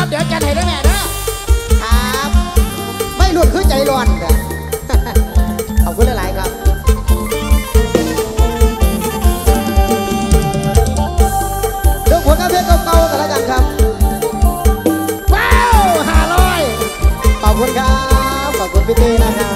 เดี๋ยวจัดให้ได้แม่เด้อครับไม่หลุดคือใจร้อนขอบคุณหลายๆครับดูผลงานเพลงเก่าๆกันแล้วกันครับว้าว500 ขอบคุณครับขอบคุณพี่ตีนะครับ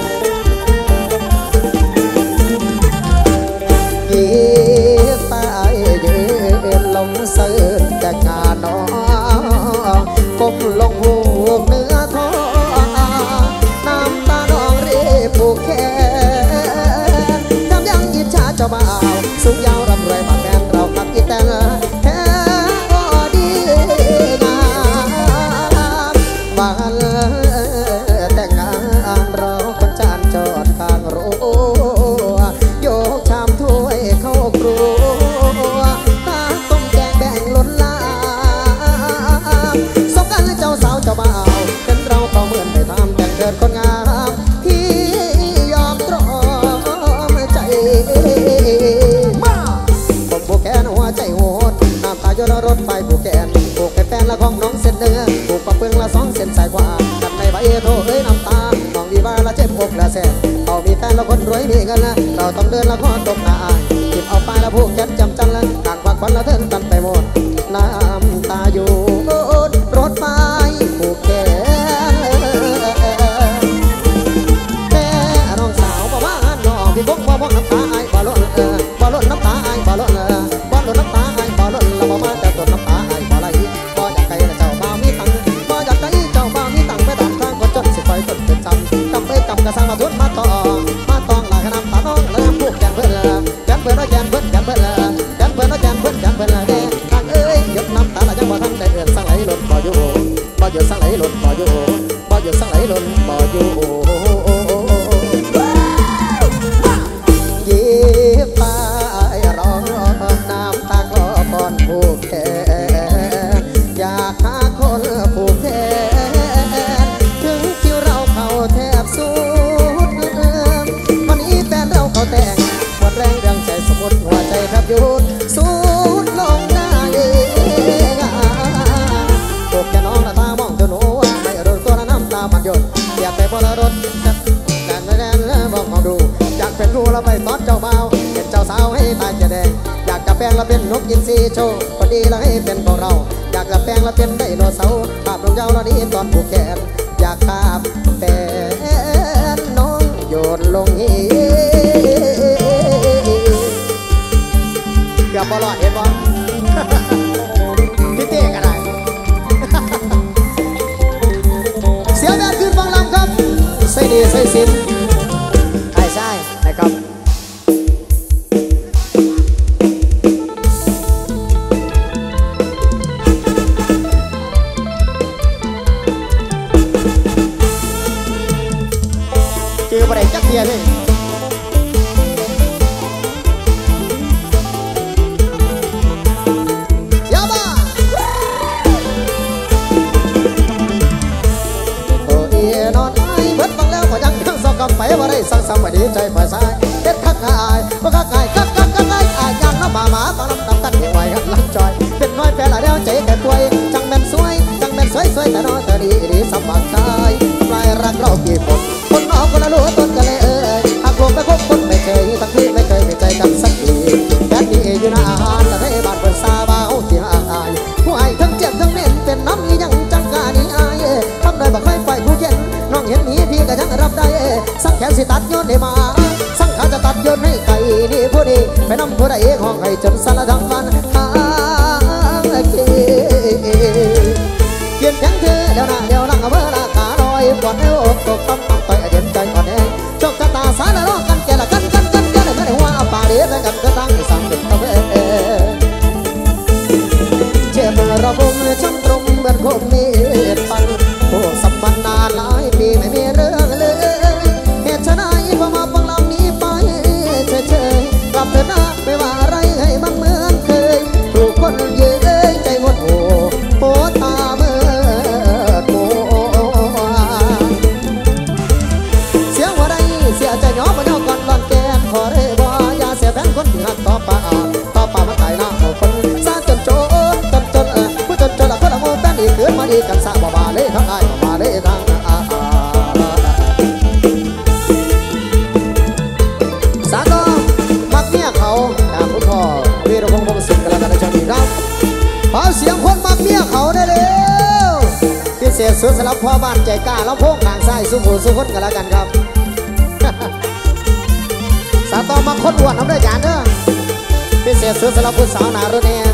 ยิ้มตายยืนลงเสิร์ฟจากงานน้องก้มลงหูเนื้อท้องน้ำตาน้องรีบผูกแขนทำยังอิจฉาเจ้าบ่าวสูงยาวร่ำรวยบาดแมนเราขับอีแต่งแค่ก็ดีงามบ้านแต่งงานเราคนจานจอดข้างรั้วยกชามถ้วยเข้าครัวตาต้มแกงแบ่งล้นลามสงกันเจ้าสาวเจ้าบ่าวเป็นเราก็เหมือนไปทำแต่งเดินคนงามที่ยอมตรอมใจมาผมผูกแขนหัวใจโหดน้ำตาโยนรถไฟผูกแขนผูกแฟนละของน้องเส้นเนื้อผูกปะเปืองละ2 เส้นสายขวากันในใบโทเอ้ยน้ำตาน้องดีว่าละเจ็บอกละแสนเขามีแฟนละคนรวยมีเงินละเราต้องเดินละข้อตกหน้าจิบเอาไปละผูกแขนจำจันละต่างควักควันละเทินตันไปหมดน้ำตาอยู่รถไฟผูกแขนแม่น้องสาวบอกว่าน้องพี่พกบอกน้ำตาไอ้บ่ล้นบ่ล้นน้ำตาไอ้บ่ล้นบ่ล้นน้ำตาไอ้บ่ล้นละบ่มาแต่ต้นน้ำตาไอ้บ่ไหลบ่อยากไกลเจ้าบ่าวมีตังบ่อยากไกลเจ้าบ่าวมีตังไปตามทางคนจนสิคอยต้นเป็นจำกำไปกำกระสังมาทุนมาต่อมาตองหลายขนาดตาน้องแล้วผูกแขนเพื่อนแขนเพื่อนแขนเพื่อนแขนเพื่อนแขนเพื่อนแขนเพื่อนแขนเพื่อนแน่ทางเอ้ยหยดน้ำตาละยังบ่ทันได้เดือดสังไหลหล่นบ่อยู่บ่หยุดสังไหลหล่นบ่อยู่บ่หยุดสังไหลหล่นบ่อยู่ยิ้มไปรอน้ำตาคลอก่อนผูกแขนอยากหาคนผูกแขนถึงคิวเราเข้าแทบสุดวันนี้แฟนเราเขาแต่งหมดแรงเรื่องใจสมบูรณ์หัวใจแทบหยุดสุดลงหน้าเองผูกแขนน้องตามองจนหัวไม่รู้ตัวน้ำตามันหยดอยากไปบนรถมองดูอยากเป็นรูแล้วไปตอดเจ้าบ่าวเป็นเจ้าสาวให้ตาจะแดงอยากจะแปลงแล้วเป็นนกยินซีโชว์พอดีแล้วให้เป็นของเราอยากจะแปลงแล้วเป็นไดโนเสาร์ภาพลงเจ้าแล้วนี้ตอนผูกแขนอยากภาพแต่น้องโยนลงฮีเกือบบอลอดเห็นบอลพี่เต้ก็ได้เสียแมนขึ้นฟังลำครับใส่ดีใส่สินใช่นะครับเจอประเด็นจักเทียเลยยาบ้าโอ้ยนอนไอ้เบิดฟังแล้วก็ยังสองกับไปว่าได้สั่งสมาดีใจฝ่ายซ้ายเด็ดคักอายก็คักอายคักอายยังน้ำหมาตอนน้ำกันยังไหวกันลังจอยเป็นน้อยแฟนละเดียวใจแก่ป่วยจังแม่นสวยแต่น้อยแต่ดีสบายใจปลายรักเรากี่คนนอกคนละรู้ต้นกันเลยหากรวมไปคบคนไม่เคยทั้งที่ไม่เคยใจกันสักทีแค่นี้อยู่นานแต่ให้บาดเปิดซาบ้าที่อายผู้อายทั้งเจ็บทั้งเน้นเป็นน้ำยังจังกาดีอายทำเลยบักไฟไฟผู้เย็นน้องเห็นนี้พี่ก็ยังรับได้สังแขนสิตัดโยนให้มาสังขาจะตัดโยนให้ไก่นี่ผู้ดีไปนำผู้ใดห้องให้จนสารทั้งวันเย็นยังเธอเดี๋ยวหน้าเดี๋ยวหลังเมื่อราคาลอยก่อนเอวตกต้องต่อยเย็นใจอ่อนแอโชคชะตาสารรอกันแก่ละกันเลยไม่ได้ว่าเอาป่าเดียกันก็ตั้งสั่งเป็นตะเวเชื่อเมื่อเราบุ้มช้ำตรงเหมือนคงมีปันพวกสัมพันธ์นานหลายปีไม่มีเรื่องเลยเหตุฉะนั้นพอมาฟังลำนี้ไปเฉยกลับเถอะนะไม่ว่าอะไรให้มันเหมือนเคยถูกคนยืนใจหมดโอ้ตาเมื่อโมเสียหัวใดเสียใจย้อมมาย้อก่อนหลอนแกนขอได้บ่อย่าเสียแฟนคนที่รักต่อป่ามาตายหน้าคนซาจนผู้จนละคนละโมแฟนดีเกิดมาดีกันสะบ่บาเลยทั้งไอ้บ่บาเลยทั้งสาก็มักเมียเขาจากคุณพ่อวีรพงษ์วงศ์สิงห์กันแล้วกันนะจ๊ะพี่ครับขอเสียงคนมักเมียเขาได้เร็วพิเศษสุดสำหรับพ่อบ้านใจกล้าแล้วพงทางซ้ายสุขุสุขนกันแล้วกันครับสาต่อมาคนอ้วนน้ำด้วยจานเด้อพิเศษสุดสำหรับผู้สาวนารุ่นนี้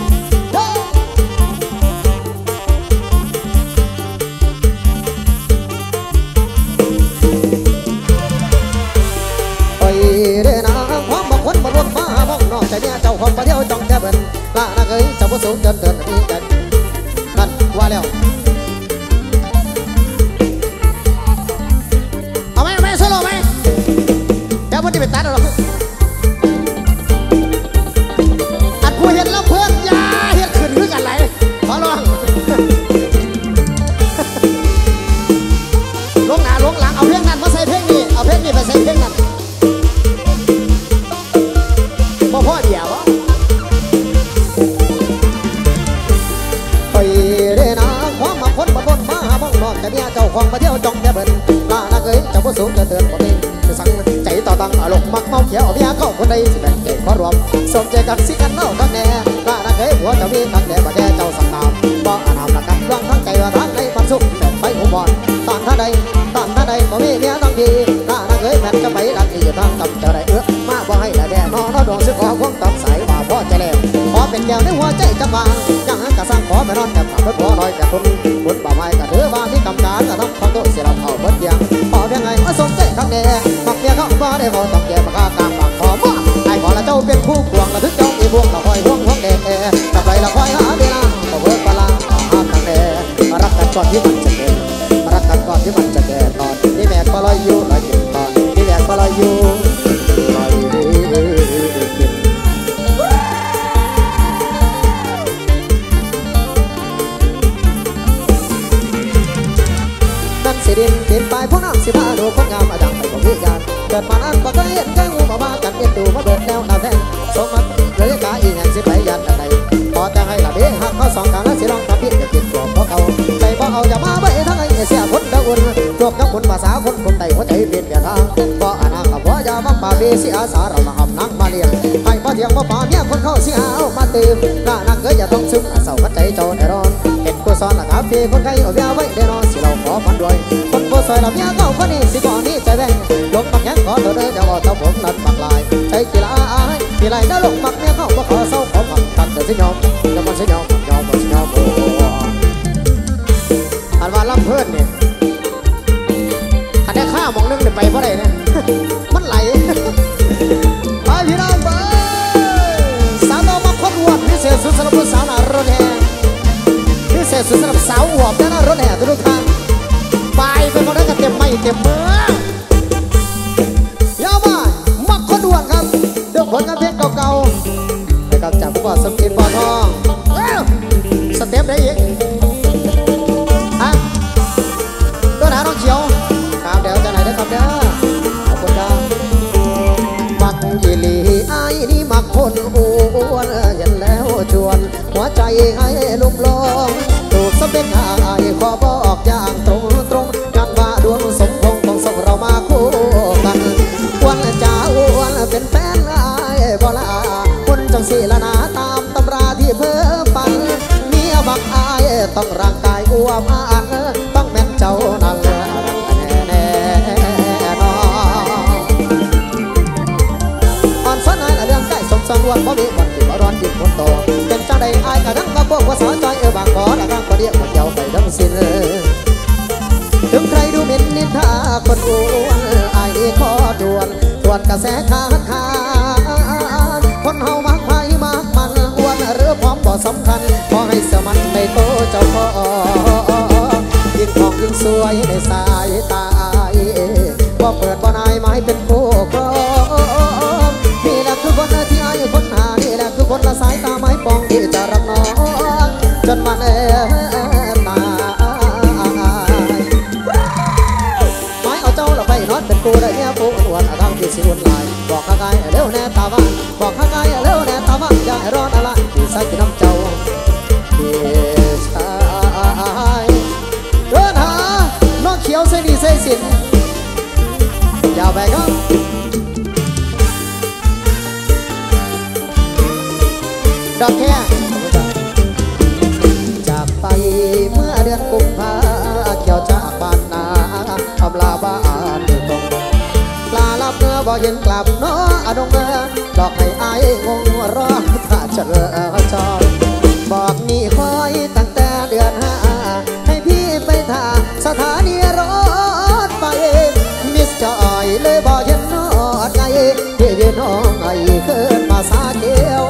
เด้นะความบางคนบางคนมาบ้องนอกใจเนี่ยเจ้าของประเดี๋ยวจ้องแค่เบิ่นล่านักเอ้ยเจ้าผู้สูงเดินนี่กันนั่นว่าแล้วเอาไหมโซโล่ไหมเดี๋ยววันนี้ไปตัดหรอกอัดผู้เห็นแล้วเพื่อนยาเห็นขึ้นขึ้นกันไหลขอร้องลงหน้าลงหลังเอาเพลงนั้นมาใส่เพลงนี้เอาเพลงนี้ไปใส่เพลงนั้นพ่อเดียวไปเด้นะความมาคนมาบนมาบ้องนอกแต่เนี่ยเจ้าของมาเที่ยวจ้องแค่เบิ่นล่านักเอ้ยเจ้าผู้สูงจะเตือนคนนี้จะสั่งใจต่อตังอารมณ์มักเมาเขียวเมียเข้าคนใดสิแบ่งเก่งขอรวมสมใจกันสิกันเล่ากันแน่ล่านักเอ้ยหัวจะมีกันแน่ประแกเจ้าสั่งตามบ่อานามละกันร่างทั้งใจว่าทางในความสุขแบบไปหัวบอลตอนท่าใดบ่มีเมียต้องดีล่านักเอ้ยแม่จะไปดักอีอยู่ทางกับเจ้าได้มาบ่ให้ได้แน่นอนดวงสึกออกควงต้องใสว่าพ่อจะแล้วขอเป็นแก้วในหัวใจจะวางยังหันกะสร้างขอไปนอนแต่ขับรถพอลอยแต่คนบุญบ่าไม้กะถือว่าที่กำการกะทำความโตเสียเราเอาเบิดยังขอเพียงไงมาสมใจข้างแน่มักเมียเขาบ่ได้บ่ต้องแก่ปากกากลางปากขอบ่ไอ้ขอละเจ้าเป็นผู้กวงละถึงเจ้าอีพวงละคอยห่วงแดงจับไรละคอยหาเวลาบ่เบิดปลาหาข้างแน่รักกันก่อนที่มันจะเกิดรักกันก่อนที่มันจะเกิดตอนนี่แม่ก็ลอยอยู่ลอยกินตอนนี่แม่ก็ลอยอยู่ลอยกินนั่นสิดินเปลี่ยนไปเพราะน้ำสิบ้าดูคนงามมาดังไปของวิญญาณเกิดมานั้นก็เคยเห็นแค่งูมากันเอ็นดูมาเบิดแนวดาวแทงสมมันเลยกาอีแห่งสิไปยันอะไรพอแต่ให้ละเบี้ยหักเขาสองทางแล้วสิลองทำพิษจะกินตัวเพราะเขาใจบ่เอาจะมาไว้ทั้งไอ้เสียคนดาวอุ่นพวกน้ำอุ่นภาษาคนคนใดหัวใจเปลี่ยนเปลี่ยนทางเพราะอนาคตว่าจะบังป่าเบี้ยเสียสาเรามาหำนักมาเลี้ยงให้พ่อเถียงพ่อป่าเนี่ยคนเข้าเสียเอามาตื่นหน้านักเกิดอย่าต้องซึมเศร้าใจโจรไอรอนเห็นกูซ้อนละครับพี่คนไข้เอาเบี้ยไว้ได้นอนสิเราขอพันด้วยคนกูซอยละเบี้ยเก้าคนนี้สิก่อนนี้ใจแบ่งลงปักยังขอตัวเด้อจะบอกเจ้าผมนั่นปักลายใจกีฬากีฬาได้ลงปักเนี่ยเข้าบ่ขอเศร้าขอผักตัดแต่สิยอมจะมันสิยอมอันว่าลำเพื่อนเนี่ยขันได้ข้ามองนึงไปเพราะอะไรเนี่ยมันไหลไปพี่น้องไปสาวน้องมาคนอวบพิเศษสุดสำหรับผู้สาวหน้ารถแห่พิเศษสุดสำหรับสาวอวบหน้ารถแห่ทุกท่านไปเป็นคนนั้นก็เต็มไม่เต็มมือยาวมามักคนอวบครับเดือดผลงานเพลงเก่าๆนะครับจากผู้ก่อสมกินบ่อทองสเต็ปได้อีกตัวหนาน้องเขียวครับเดี๋ยวจะไหนได้ครับเด้อขอบคุณครับมักยีหลีไอ้นี่มักคนอ้วนเห็นแล้วชวนหัวใจให้ลุ่มลงถูกสเปคหายขอบอกอย่างตรงกันว่าดวงสมพงษ์ของสองเรามาคู่กันวันจะอ้วนเป็นแฟนไอ้บ่ละคนจังสีละนาตามตำราที่เพิ่มปันเมียบักไอ้ต้องร่างกายอ้วนต้องแม่นเจ้านั่นแน่นอนสนายเรื่องใกล้สมสังวันเพราะมีวันที่ร้อนยิ่งฝนตกเป็นเจ้าใดไอ้กระดังกระโปงว่าสาวใจบางขอและกางกระเดียกมันเยาไปทั้งสิ้นถึงใครดูหมิ่นนินทาคนอ้วนไอ้ขอด่วนตรวจกระแสขาดคนเฮามากไปมากมันอ้วนหรือพร้อมบ่สำคัญขอให้เสมันในโตเจ้าพ่อยิ่งทองยิ่งสวยในสายตาว่าเปิดบ่นายไม้เป็นคู่ครองนี่แหละคือคนที่ไอ้คนหานี่แหละคือคนละสายตาไม้ปองที่จะรับน้องจนมันตายไม้เอาเจ้าละไปนอนเป็นกูได้เนี่ยปูอ้วนทางที่สิวุ่นลายบอกข้าไกลเร็วแน่ตาบ้านบอกข้าไกลเร็วแน่ตาบ้านอย่าให้ร้อนอะไรที่สักที่น้ำเจ้าที่ชาเย็นกลับเนาะอดงเงินดอกให้อายงงรอถ้าเจอจอยบอกนี่คอยตั้งแต่เดือนห้าให้พี่ไปท่าสถานีรถไฟมิสจอยเลยบอกเห็นนอดไงที่ยืนน้องไอ้ขึ้นมาสาเกียว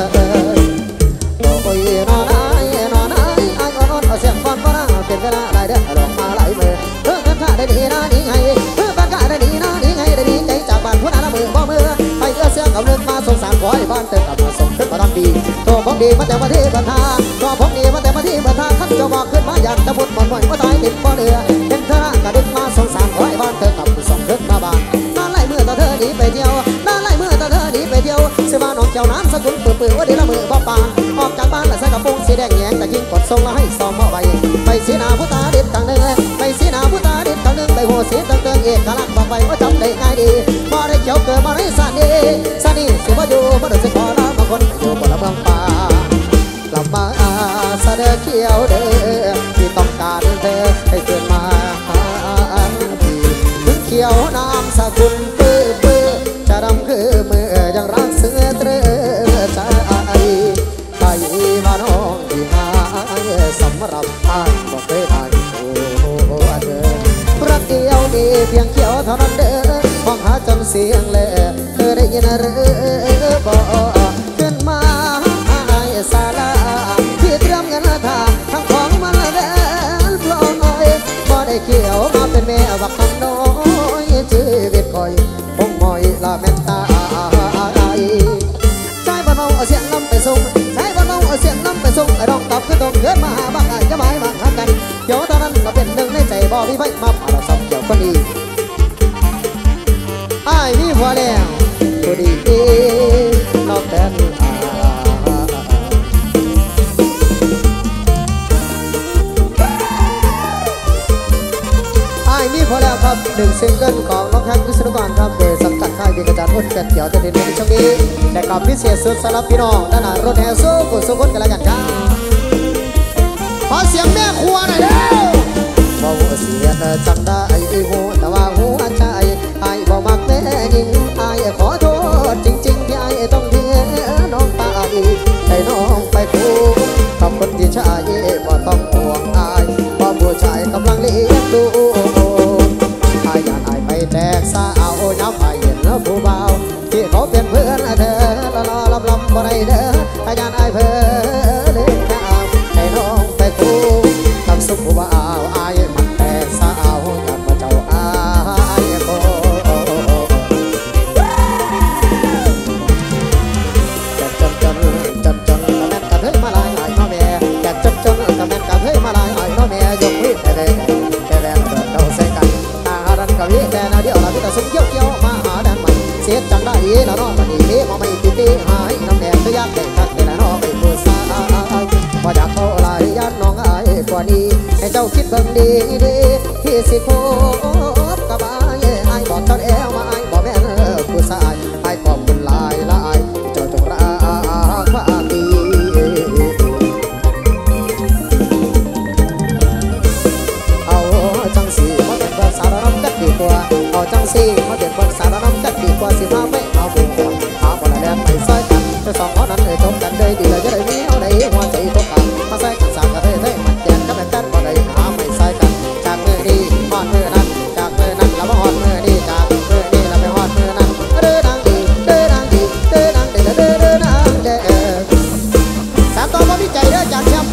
โอ้ยนอนไอ้เอาเสียงฟังก็น่าเป็นเวลาได้เด้อลองมาไหลมือกันข้าได้ดีนะนี่ไงบ้านข้าได้ดีนะนี่ไงได้ดีใจจากบ้านผู้นั้นมือบ่มือไปเสื้อกับเลือกมาสงสารขอให้บ้านเติมกลับมาส่งขึ้นมาทำดีตัวผมดีมาแต่มาที่บันทาตัวผมดีมาแต่มาที่บันทาขั้นจะบอกขึ้นมาอย่างตะบุญบ่อยว่าตายติดบ่เรือเป็นเธอกระดึกมาสงสารขอให้บ้านเติมกลับมาส่งขึ้นมาบ้านนั่นไล่เมื่อตาเธอหนีไปเที่ยวนั่นไล่เมื่อตาเธอหนีไปเที่ยวเสื้อบ้านน้องเจ้าน้ำสกุลเปื่อยว่าดีละมือบ่ปานออกจากบ้านและใส่กระโปรงสีแดงแยงแต่ยิงกดทรงแล้วให้ซ้อมเอาไว้ไปสีนาผู้ตาเด็ดทางหนึ่งไปสีนาผู้ตาเด็ดทางหนึ่งไปหัวสีตั้งเติงเอกลักษณ์บอกไปว่าจำได้ง่ายดีบ่ได้เขียวเกิดบ่ได้สานีสิบ่อยู่บ่ได้สิขอลาบางคนอยู่บนละเมืองป่ากลับมาเสด็จเขียวเด้อที่ต้องการเธอให้เกิดมาที่ถึงเขียวน้ำสกุลปื้อจะดำคือมือยังรักเสือเตรใจไปมาน้องที่หาสำหรับท่านบ่เคยได้โอ้เธอรักเดียวนี้เพียงเขียวเท่านั้นเด้อมองหาจนเสียงเล่เธอได้ยินหรือบ่ขึ้นมาศาลาที่เตรียมเงินท่าทั้งของมันแดนปลอยบ่ได้เกี่ยวมาเป็นแม่บักคำน้อยชีวิตคอยคงมอยละแม่ตาใจบ่น้องเอาเสียงน้ำไปส่งใจบ่น้องเอาเสียงน้ำไปส่งไอ้ดองตอบคือต้องเกิดมาบักไอ้จะหมายบักหักกันเกี่ยวตอนนั้นก็เป็นหนึ่งในใจบ่มีไฟมาผ่าเราซ้ำเกี่ยวคนดีไอ้มีผัวแล้วคนดีนอกแต่นี่พอแล้วครับหนึ่งซิงเกิลของน้องแท็กวิศนุกรครับโดยสังกัดค่ายดีกระจายอ้นเป็ดเขียวจะเด่นในช่วงนี้แต่กับพิเศษสุดสำหรับพี่น้องด้านหน้ารถแห่สู้คนสู้คนกันแล้วกันครับขอเสียงแม่ครัวหน่อยเด้อว่าหัวเสียจังได้หูแต่ว่าหัวใจไอ้บ่มักแม่ยิงไอ้ขอโทษจริงๆที่ไอ้ต้องเทียน้องไปให้น้องไปคู่กับคนที่ชายบ่ต้องห่วงไอ้เพราะผู้ชายกำลังเลี้ยงดูอยากไปแตกสาวย้ำไปเห็นแล้วผู้เบาที่เขาเป็นเพื่อนเธอละลำบ่ได้เด้ออยากเพื่อเลี้ยงข้าวให้น้องไปคู่กับสุขผู้เบาอายมันแตกสาวอยากมาเจ้าอายโคจนกระแม่นกระเทยมาลายหายน้อแม่แกจนกระแม่นกระเทยมาลายหายน้อแม่ยกวิ่งแต่เราใส่กันกะวิแต่นาเดียวเราพิจารณาเกี่ยวมาหาแดนใหม่เสียจังได้แล้วน้องมันดีมาไม่ติดตีหายน้ำแดงก็ยากแต่ทักแต่ละน้องไม่พูดซาพอจากเขาลายยันน้องอายกว่านี้ให้เจ้าคิดเบิ่งดีที่สิโคบกับอายบอกเจ้าแอวมาอายบอกแม่ผู้ชายอายขอบคุณลายละอายเจ้าจงรักความดีเอาจังสีมาเป็นภาษาเราดีกว่าเอาจังสีมาเด็ดบนสารน้ำจัดดีกว่าสิมาไม่เอาบุญเอาบนแดนไปซอยกันจะสองคนนั้นจบกันเลยดีเลยจะได้มีเอาไหนหัวใจตกกันมาใส่กันสามกันเลยมันแจกกันเป็นกันบ่ได้หาไม่ใส่กันจากมือดีฮอดมือนั้นจากมือนั้นแล้วมาฮอดมือดีจากมือดีแล้วไปฮอดมือนั้นเด้อดังดีเด้อดังดีเด้อดังเด้อเด้อเด้อดังเด้อสามตัวมาวิจัยเด้อจากแชมป์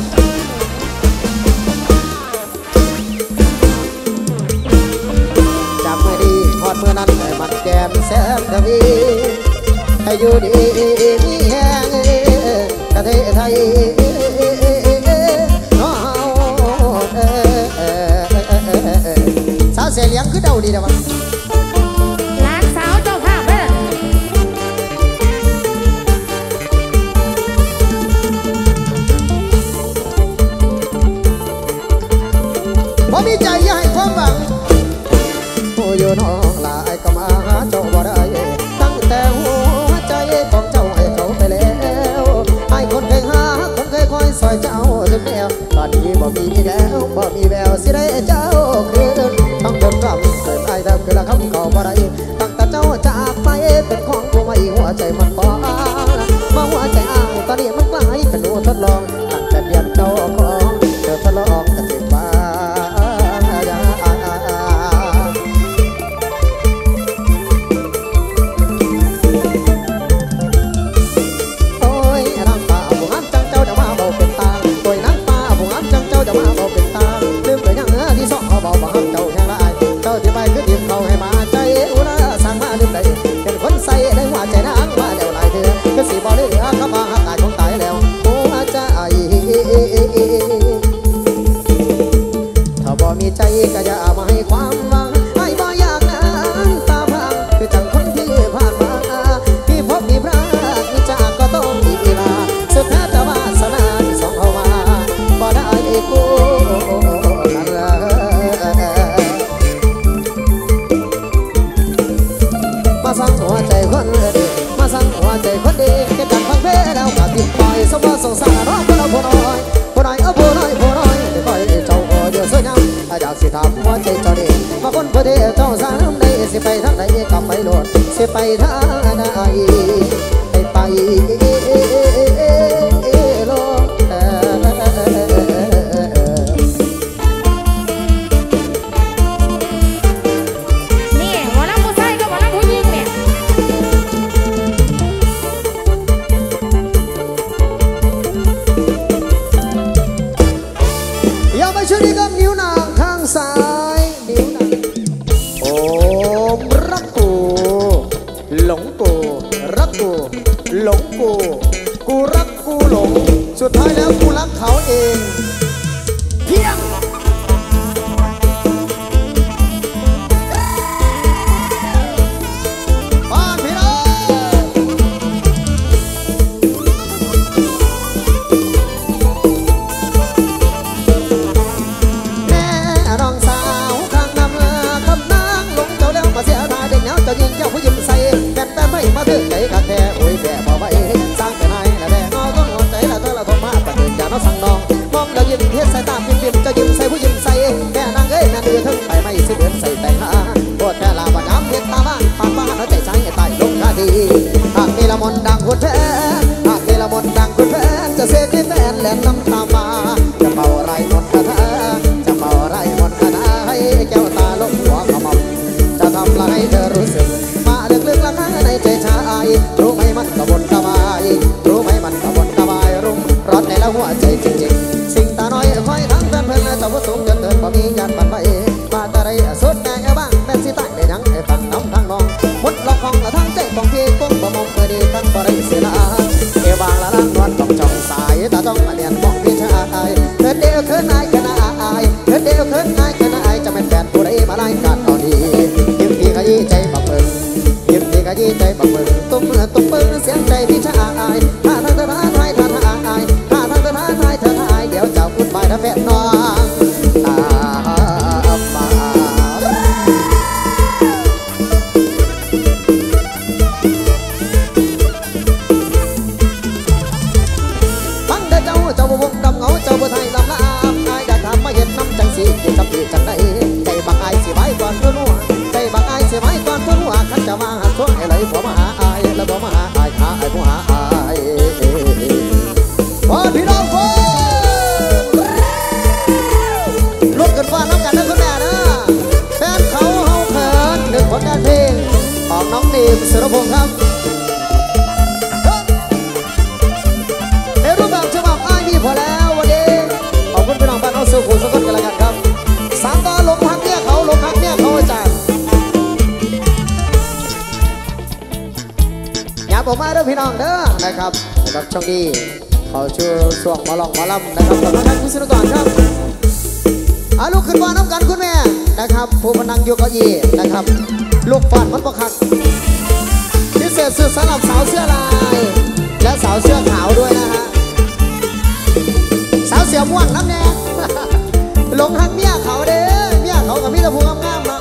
ฮอดเมื่อนั้นมันแก้มแสนทวีให้อยู่ดีมีแห้งประเทศไทยน้องสาวเสียเลี้ยงคือเดาดีนะวะร้านสาวเจ้าภาพเด้อพอมีใจอย่าให้ความหวังอยู่น้องลายก็มาหาเจ้าบ่ได้ตั้งแต่หัวใจของเจ้าให้เขาไปแล้วให้คนเคยหาคนเคยคอยซอยเจ้าถึงแนวตอนนี้บ่มีแล้วบ่มีแววสิได้เจ้าคืนต้องเดินรำเกิดไอ้เดิมคือละคำเขาบ่ได้ตั้งแต่เจ้าจากไปมาเบาเป็นตาลืมไปยังที่สองเขาเบาบังเจ้าแห่งละเจ้าที่ไปคือดิบเขาให้มาใจอุลาสั่งมาลืมได้เป็นคนใส่ได้หัวใจนางมาแล้วหลายเดือนก็สีบ่เหลือเขามาหักตายคงตายแล้วหัวใจถ้าบ่มีใจก็อย่ามาให้ความหวังให้บ่อยากนั้นตาพังคือจังคนที่ผ่านมาที่พบมีพระมีจากก็ต้องมีเวลาสุดท้ายจะวาสนาที่สองเขามาบ่ได้กูมาสั่งหัวใจคนดีมาสั่งหัวใจคนดีแค่จังฟังเพลแล้วก็ติดปล่อยสมบูรณ์สงสารเราคนเราผู้น้อยผู้น้อยผู้น้อยผู้น้อยไม่ค่อยเจ้าเดี๋ยวสวยงามอยากสิถามหัวใจเจ้าดีมาคนผู้เดียวเจ้าสามได้สิไปทางไหนก็ไปโลดสิไปทางไหนไปโลดนี่หมอลำผู้ชายกับหมอลำผู้หญิงเนี่ยอย่ามาช่วยดีกับนิ้วนางข้างซ้ายนิ้วนางโอ้รักกูหลงกูรักกูหลงกูกูรักกูหลงสุดท้ายแล้วกูรักเขาเองเพียงบ้านพี่น้องแม่น้องสาวข้างน้ำคำนางหลงเจ้าแล้วมาเสียทายเด็กเงาเจ้ายิงเจ้าผู้ยิ้มใส่แฟนแต่ไม่มาถึงใจกันแท้โอ้ยแก่พอไว้สร้างแต่นายและแดงเอาต้องหัวใจและเธอละทนมาปะเดินอย่าน้องสั่งน้องมองแล้วยิ้มเทียดสายตาพิมพ์เจ้ายิ้มใส่ผู้ยิ้มใส่แม่นางเอ้ยนั่นเดือดถึงไปไม่สิเดือนใส่แต่งหาปวดแค่ลาบย้ำเพียรตาบ้านปากบ้านแล้วใจใจใต้ลงคาดีหากมีละมนดังหุ่นแฟนหากมีละมนดังหุ่นแฟนจะเสกให้แฟนแหลมน้ำตามาจะเป่าไรมนต์คาถาจะเป่าไรมนต์คาถาให้แก้วตาลงหัวขมำจะทำลายเธอรู้สึกมาลึกๆละข้างในใจชายรู้ไหมมันกระวนกระวายรู้ไหมมันกระวนกระวายรุ่มร้อนในละหัวใจจริงๆสิ่งตาน้อยคอยทั้งเพื่อนเพื่อนเจ้าผู้สูงจนเดินบ่มียันบันไว้มาแต่ไรสุดแม่บ้างแม่สิตายได้ยังให้ฟังน้ำทางน้องมดลองของละทั้งใจของพี่กุ้งบ่มองเมื่อดีทั้งบ่ได้เสียละเอวางละล้านนวลต้องจ้องสายตาต้องมาเรียนมองพี่ชายเธอเดียวเธอนายขนาดเธอเดียวเธอนายขนาดจะเป็นแฟนผู้ใดมาไล่กันเอาดียิ้มพี่ขยี้ใจบังเอิญยิ้มพี่ขยี้ใจบังเอิญตุ้มปืนเสียงใจพี่ชายถ้าทางเธอท้าทายถ้าทางถ้าทางเธอท้าทายเธอทายเดี๋ยวจะพูดไปถ้าแฟนน้องตามมาฟังเด้อเจ้าบ่วงดำเงาเจ้าบ่ไทยลำละอายอยากถามมาเห็นน้ำจังสีกินกับพี่จังได้ใจบังอายสิไว้ก่อนตัวนัวใจบังอายสิไว้ก่อนตัวนัวขันจะมาหาช่วงไอ้ไหลผัวมาหาอายแล้วผัวมาหาอายหาไอ้ผัวหาอายพอพี่น้องคนลุกกันฟ้าน้ำกันนะคุณแม่นะแฟนเขาเฮาเขินหนึ่งผลงานเพลงของน้องดีมสุรพงษ์ครับในรูปแบบฉบับอ้ายมีพอแล้ววันนี้ขอบคุณพี่น้องบ้านเอาสู้ผู้สกุลกันแล้วกันครับสามตาลงพักเนี่ยเขาลงพักเนี่ยเขาอาจารย์อย่าบอกมาเด้อพี่น้องเด้อนะครับนะครับช่วงนี้เขาชื่อสวงหมอลองหมอลำนะครับขอบคุณท่านผู้สนับสนุนครับลูกขึ้นมาน้ำกันคุณแม่นะครับผู้พนังโยกเก้าอี้นะครับลูกฟาดมันประคักพิเศษสุดสำหรับสาวเสื้อลายและสาวเสื้อขาวด้วยนะฮะสาวเสื้อม่วงน้ำแน่หลงหักเมียเขาเด้อเมียเขากับมิตรภูงามๆเนาะ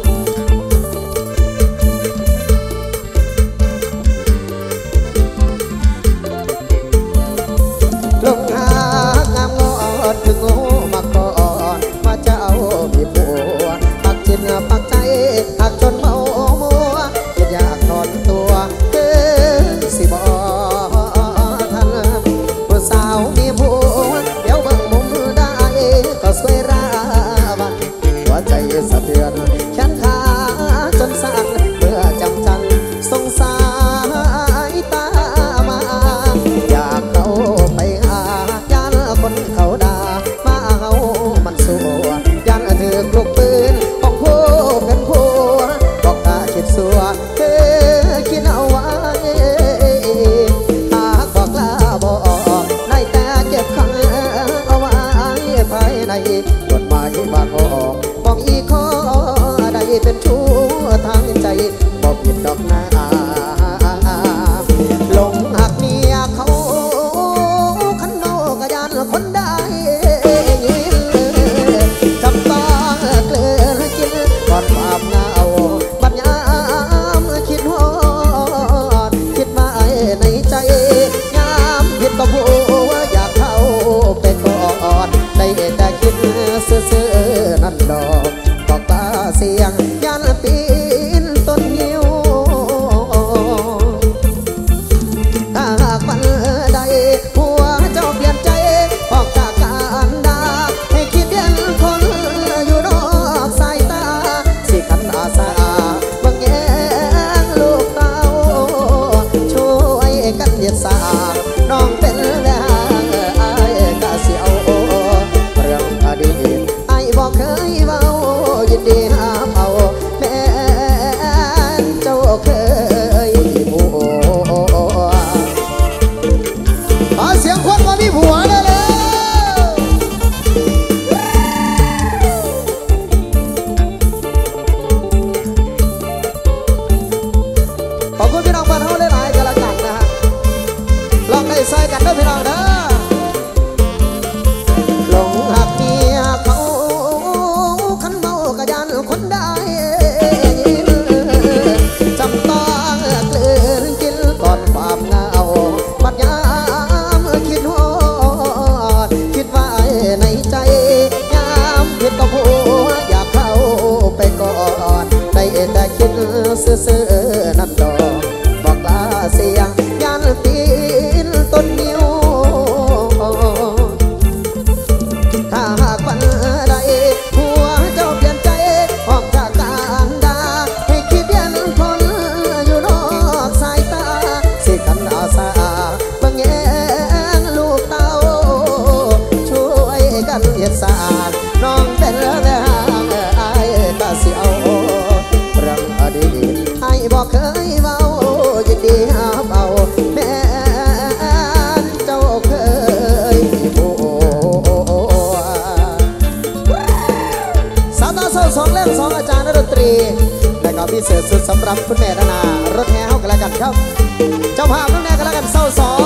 ลงหางงามงอดถึงโง่มาก่อนมาเจ้ามีผัวปักจิตปักใจหักจนเมามัวคิดอยากถอนตัวสิบอทันผู้สาวมีผัวเดี๋ยวเบิ่งมุมได้ก็สวยราวันหัวใจสะเทือนแขนขาจนสั่นเมื่อจำจันสงสารตามาอยากเข้าไปหาญาติคนเขาด่ามาเอากฎหมายบางข้อบอกอีกข้อใดเป็นชู้ทางใจบอกผิดดอกนาหลงหักเมียเขาขันโนกระยานคนได้จำต้องเกลือกินก่อนความเงาบัดยามคิดฮอดคิดมาในใจยามผิดก็พูดอยากเข้าไปก่อนได้แต่คิดซื่อๆนั่นดอกบอกตาเสียงยันปีนต้นหิวถ้าหากวันใดหัวเจ้าเปลี่ยนใจออกจากการด่าให้คิดเย็นคนอยู่นอกสายตาสิขันอาสาบังแยงลูกเต้าช่วยกันเย็ดสาน้องเป็นแล้วไอ้กะเสียวเรื่องอดีตไอ้บอกเคยเว้ายินดีหาเอาแม่เจ้าเคยผัวขอเสียงคนมามีผัวเลยเลยขอบคุณพี่น้องบ้านเฮาหลายๆกันละกันนะฮะลองได้ใส่กันด้วยพี่น้องเด้อหลงหักเมียเขาขันเมากระยานคนได้จำต้องเกลือกินก่อนความเงาบัดยามคิดฮอดคิดว่าในใจยามผิดก็พูดอยากเข้าไปก่อนได้แต่คิดซื่อๆนั่นดอกบอกลาเสียงยันตีนต้นนิ้วถ้าหากวันใดหัวเจ้าเปลี่ยนใจออกจากการด่าให้คิดเย็นคนอยู่นอกสายตาสิกันอาสาบังแยงลูกเต้าช่วยกันเย็ดสาดน้องเป็นแล้วไอ้ตาเสียวเรื่องอดีตไอ้บอกเคยเว้ายินดีหาเอาแม่เจ้าเคยผัวสาวตาเศร้าสองเล่มสองอาจารย์ดนตรีและก็พิเศษสุดสำหรับคุณแม่นานารถแห่เฮากันแล้วกันครับเจ้าภาพน้องแน่กันแล้วกันเศร้าสอง